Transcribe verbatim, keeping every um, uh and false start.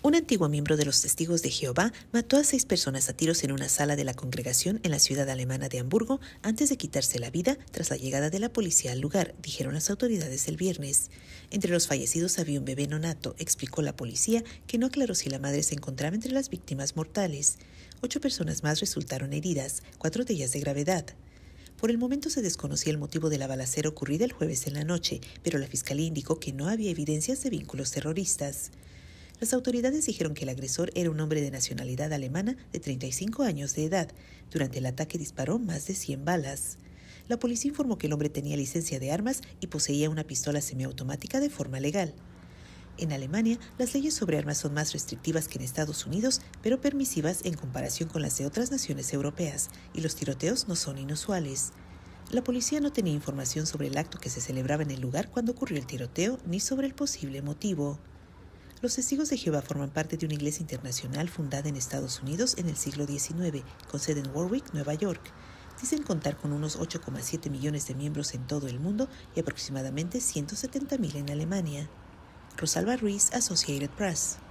Un antiguo miembro de los Testigos de Jehová mató a seis personas a tiros en una sala de la congregación en la ciudad alemana de Hamburgo antes de quitarse la vida tras la llegada de la policía al lugar, dijeron las autoridades el viernes. Entre los fallecidos había un bebé nonato, explicó la policía, que no aclaró si la madre se encontraba entre las víctimas mortales. Ocho personas más resultaron heridas, cuatro de ellas de gravedad. Por el momento se desconocía el motivo de la balacera ocurrida el jueves en la noche, pero la fiscalía indicó que no había evidencias de vínculos terroristas. Las autoridades dijeron que el agresor era un hombre de nacionalidad alemana de treinta y cinco años de edad. Durante el ataque disparó más de cien balas. La policía informó que el hombre tenía licencia de armas y poseía una pistola semiautomática de forma legal. En Alemania, las leyes sobre armas son más restrictivas que en Estados Unidos, pero permisivas en comparación con las de otras naciones europeas, y los tiroteos no son inusuales. La policía no tenía información sobre el acto que se celebraba en el lugar cuando ocurrió el tiroteo, ni sobre el posible motivo. Los Testigos de Jehová forman parte de una iglesia internacional fundada en Estados Unidos en el siglo diecinueve, con sede en Warwick, Nueva York. Dicen contar con unos ocho coma siete millones de miembros en todo el mundo y aproximadamente ciento setenta mil en Alemania. Rosalba Ruiz, Associated Press.